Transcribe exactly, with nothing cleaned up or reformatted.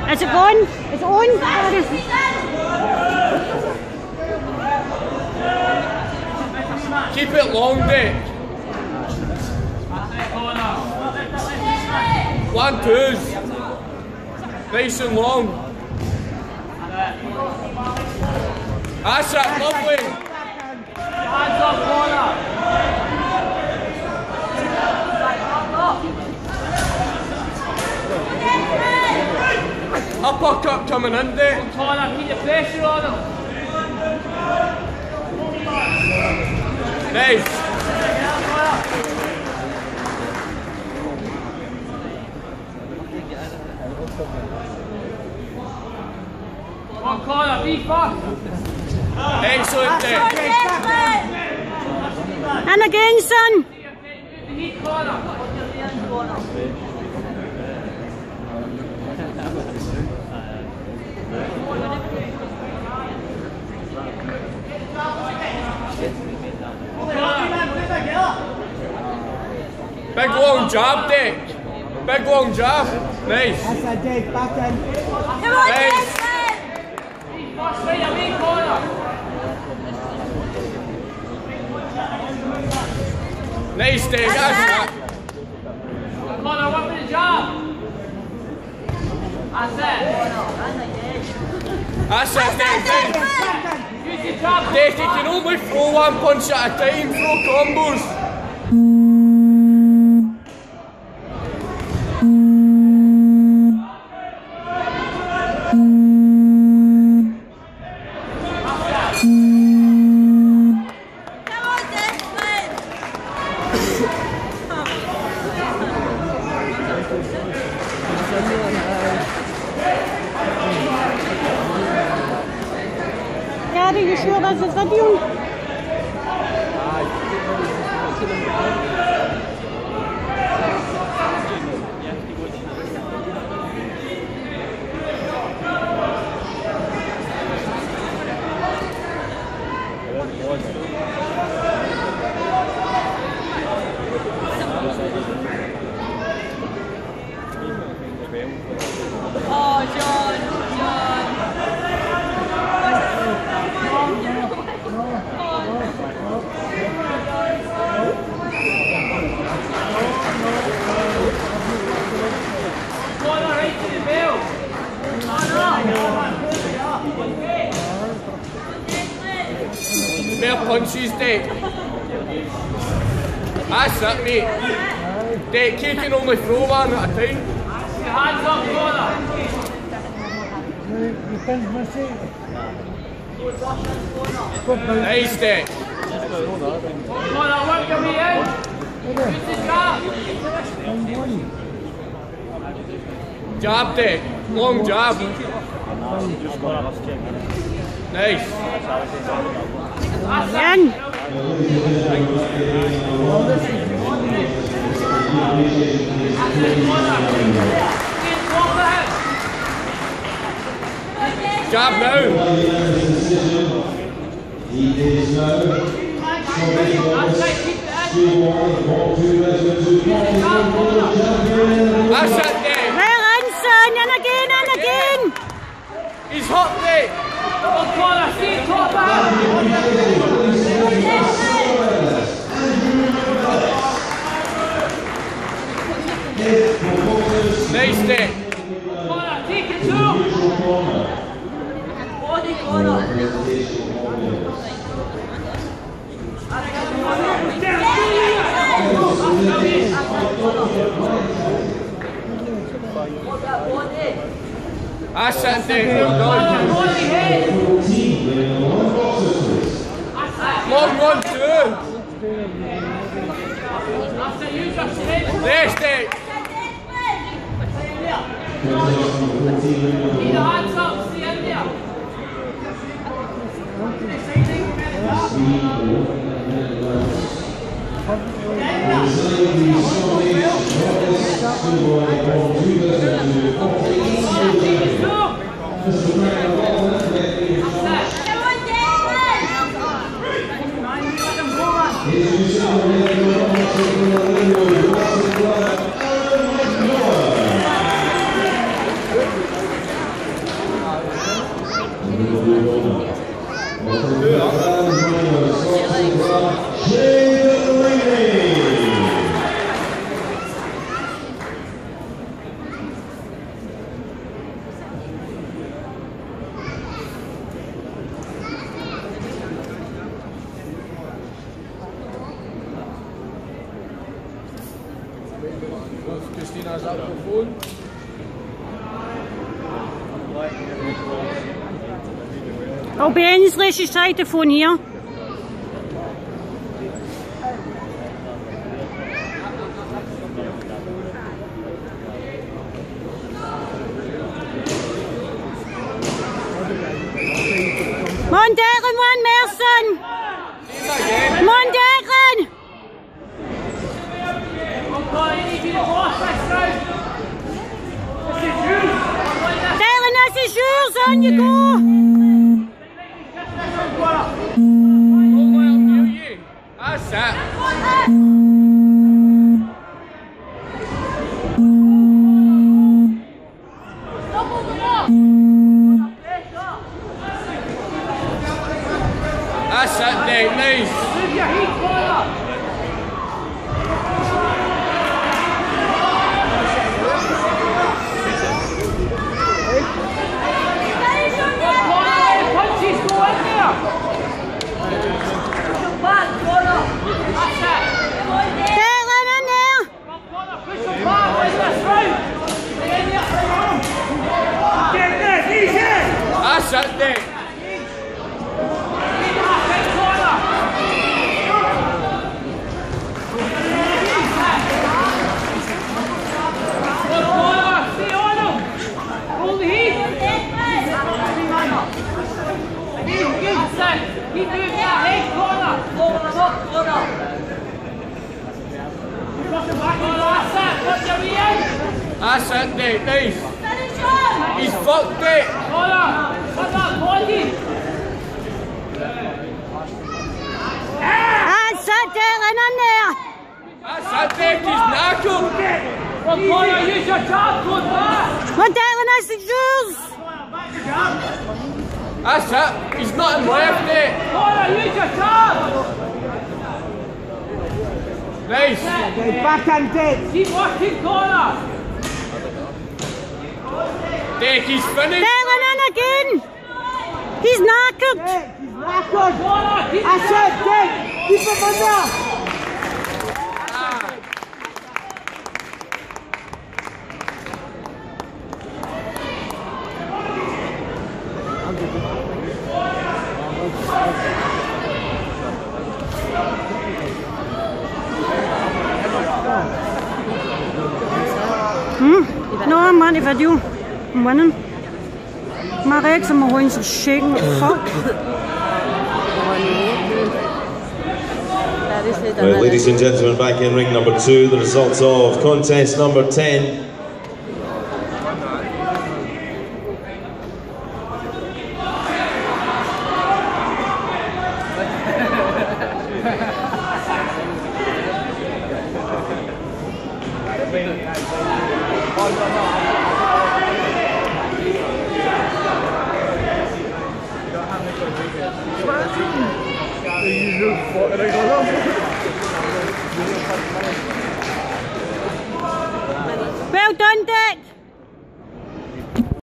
Is it gone? Is it on? Keep it long, Dick. One, twos. Nice and long. That's it, lovely. Hands up, corner. Uppercut coming in, Dick. Corner, keep the pressure on him. Nice. One corner, be fast. Excellent, Dick. And again, son. Heat corner. Big long jab, Dick. Big long jab. Nice. That's a Dick, back in. Nice. Fast right away, corner. Nice, Dick. That's it. Corner, one for the job. That's it. That's it, Dick. Use your job. Dick, you can only throw one punch at a time. Throw combos. Gary, you sure there's a video? Oh, John, John. Corner, right to the bell. More punches, Dick. That's it, mate. Dick, you can only throw one at a time. Your hands up, corner. Nice, Dick. Corner, work your way in. Use the jab. Jab, Dick. Long jab. Nice. Yan. Jab now. He is now That's it, Dick. Well in, son. And again, and again. He's hot, Dick. One corner, see, top back. Nice, Dick. Corner, take it through. Body corner. That's it, Dick. Well done. Long one, two. Yes, Dick. Keep your hands up, stay in there. Oh, Ben's richtig Seite von hier. Monderen, one Merson! Monderen! Darren, this is yours, on you go! That's it. That's it, Dave. Nice. That's it, Dave. Keep moving that head corner. Corner, up, corner. That's it, Dave. Nice. He's fucked it. Corner. Come on, body. That's it, Darren, in there. That's it, Dave. He's knackered. Well, corner, use your job, good man. Well, Darren, this is yours. That's it. He's nothing left, Dave. Corner, use your job. Nice. Back and dead. Keep working, corner. Dave, he's finished. Darren, in again. He's knackered. He's knackered. Corner, keep I said dead. Keep him under. Hmm? No, I'm ready for you. I'm winning. My legs and my horns are shaking. Fuck. Right, ladies and gentlemen, back in ring number two, the results of contest number ten. The usual